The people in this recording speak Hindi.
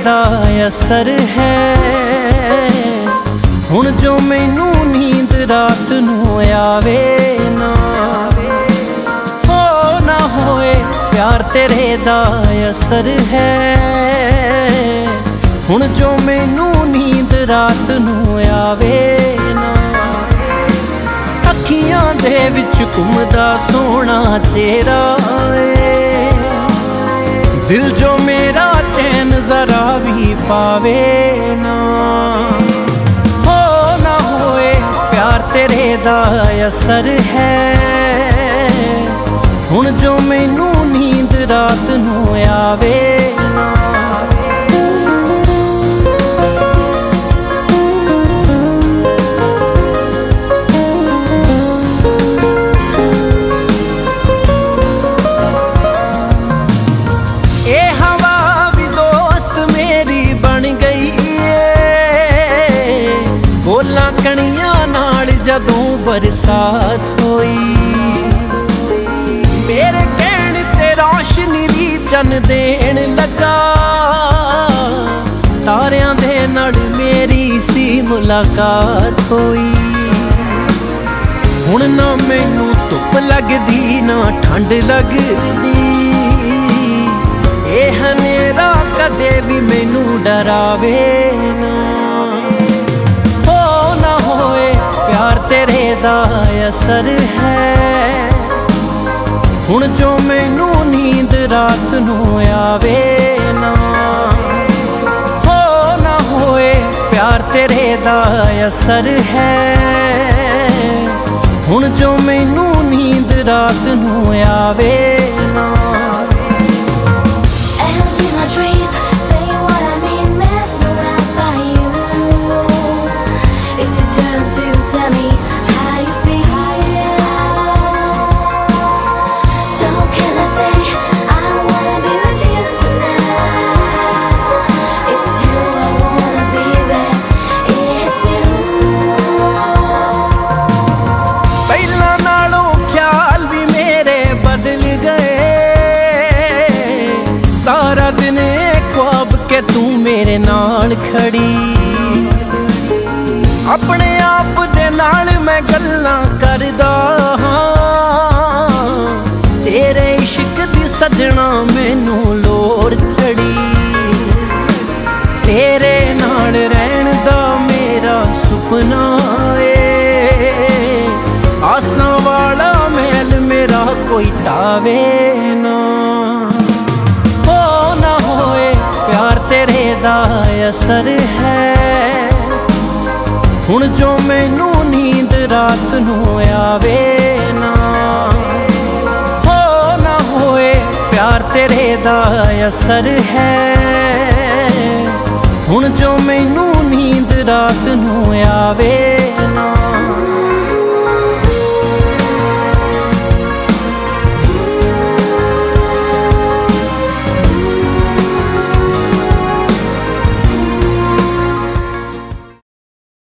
दा असर है। हुण जो मैनू नींद रात नू आवे ना, हो ना होए प्यार तेरे दा असर है। हुण जो मैनू नींद रात नू आवे ना, अखियां दे विच घुमदा सोहना चेहरा ए, दिल जो मेरा चैन जरा भी पावे ना, हो ना होए प्यार तेरे दा असर है। हुण जो मैनू नींद रात नू आवे ना। कणियां नाल जदों बरसात होई, मेरे कहण ते रोशनी भी चन देण लगा। तारियां दे नाल मेरी सी मुलाकात होई। हुण ना मैनू धुप लगदी ना ठंड लगदी, एह हनेरा कदे भी मैनू डरावे ना, प्यार तेरे दा असर है। हुण जो मैनू नींद रात नू आवे ना, हो ना होए प्यार तेरे दा असर है। हुण जो मैनू नींद रात नू आवे ना। सारा दिन ख्वाब के तू मेरे नाल खड़ी, अपने आप दे नाल मैं गल्लां करदा हां। तेरे इश्क दी सजना मैनू लोड़ चढ़ी, तेरे नाल रहन दा मेरा सुपना ए। आसां वाला महल मेरा कोई टावे ना, प्यार तेरे दा असर है। हुण जो मैनू नींद रात नू आवे ना, हो ना होए प्यार तेरे दा असर है। हुण जो मैनू नींद रात नू आवे